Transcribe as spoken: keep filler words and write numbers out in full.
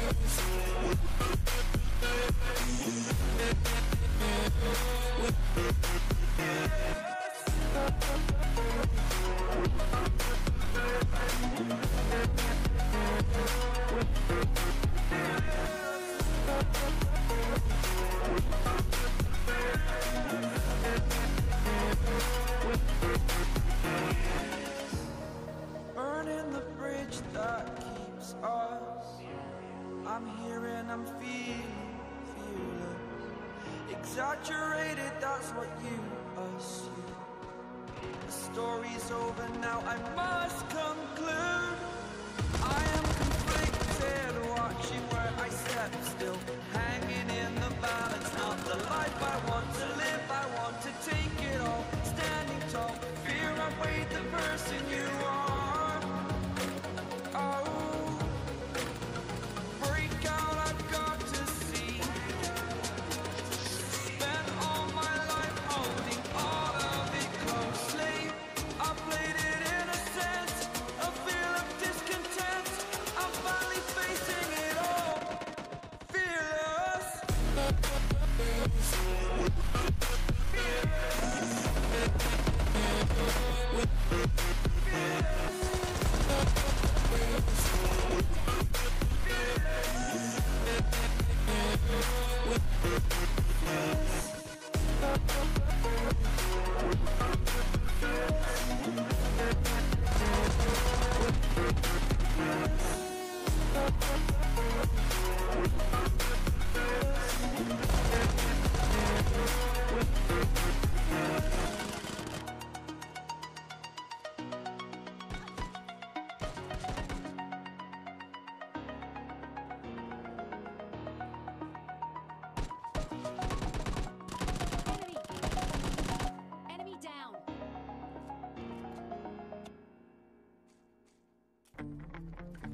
Burning the bridge that keeps us. I'm here and I'm feeling fearless. Exaggerated, that's what you assume. The story's over now, I must conclude. I am conflicted, watching where I step still, hanging in the balance. Not the life I want to live, I want to take it all. Standing tall, fear I weighed the person you are. Oh, break out, I've got to see. Spent all my life holding all of it closely. I played it in a sense, a feel of discontent. I'm finally facing it all, fearless. Enemy! Enemy down!